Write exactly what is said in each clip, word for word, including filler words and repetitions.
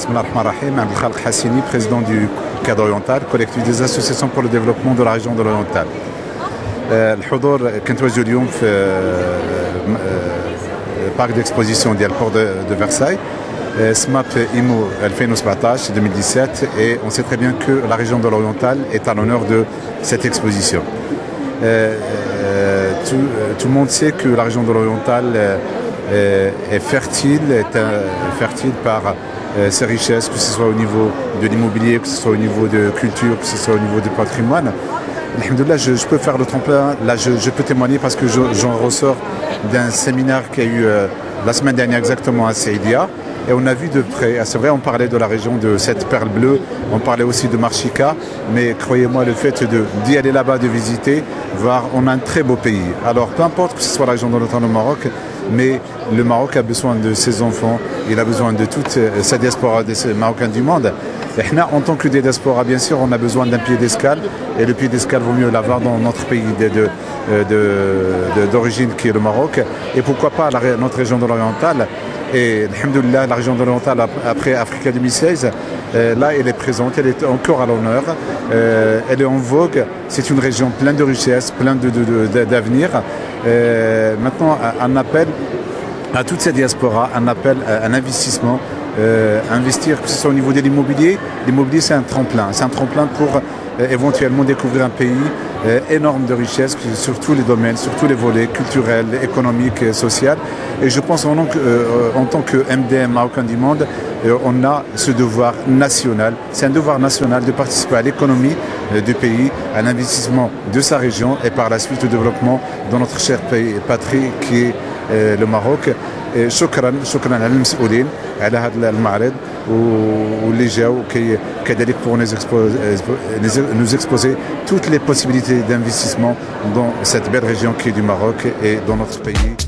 Bismillah ar-Rahman ar-Rahim, Abdelkhalq Hassini, président du cadre oriental, collectif des associations pour le développement de la région de l'oriental. الحضور كنت واجد اليوم في parc d'exposition ديال Port de Versailles, SMAP IMO ألفين وسبعطاش deux mille dix-sept, et on sait très bien que la région de l'oriental est à l'honneur de cette exposition. Euh, euh, tout, euh, tout le monde sait que la région de l'oriental euh, est fertile, est euh, fertile par euh, ses richesses, que ce soit au niveau de l'immobilier, que ce soit au niveau de culture, que ce soit au niveau du patrimoine. Alhamdoulilah, je, je peux faire le tremplin, là je, je peux témoigner parce que j'en ressors d'un séminaire qui a eu euh, la semaine dernière exactement à Saïdia. Et on a vu de près, c'est vrai, on parlait de la région de cette perle bleue, on parlait aussi de Marchika, mais croyez-moi, le fait d'y aller là-bas, de visiter, voir, on a un très beau pays. Alors peu importe que ce soit la région de l'automne au Maroc, mais le Maroc a besoin de ses enfants, il a besoin de toute sa diaspora, des Marocains du monde. Et là, en tant que des diaspora, bien sûr, on a besoin d'un pied d'escale, et le pied d'escale vaut mieux l'avoir dans notre pays d'origine qui est le Maroc, et pourquoi pas la, notre région de l'oriental. Et alhamdoulilah, la région de l'oriental après Africa deux mille seize, euh, là elle est présente, elle est encore à l'honneur, euh, elle est en vogue, c'est une région pleine de richesses, pleine d'avenir. Euh, maintenant, un appel à toute cette diaspora, un appel à un investissement, euh, investir, que ce soit au niveau de l'immobilier. L'immobilier c'est un tremplin, c'est un tremplin pour euh, éventuellement découvrir un pays euh, énorme de richesses sur tous les domaines, sur tous les volets culturels, économiques et sociaux. Et je pense en, euh, en tant que M D M Marocain du monde, euh, on a ce devoir national, c'est un devoir national de participer à l'économie euh, du pays, à l'investissement de sa région et par la suite au développement de notre cher pays, patrie qui est euh, le Maroc. شكرا شكرا على المسؤولين على هذا المعرض واللي جاوا كذلك pour nous exposer, nous exposer toutes les possibilités d'investissement dans cette belle région qui est du Maroc et dans notre pays.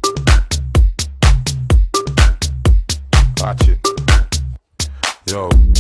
Watch it. Yo.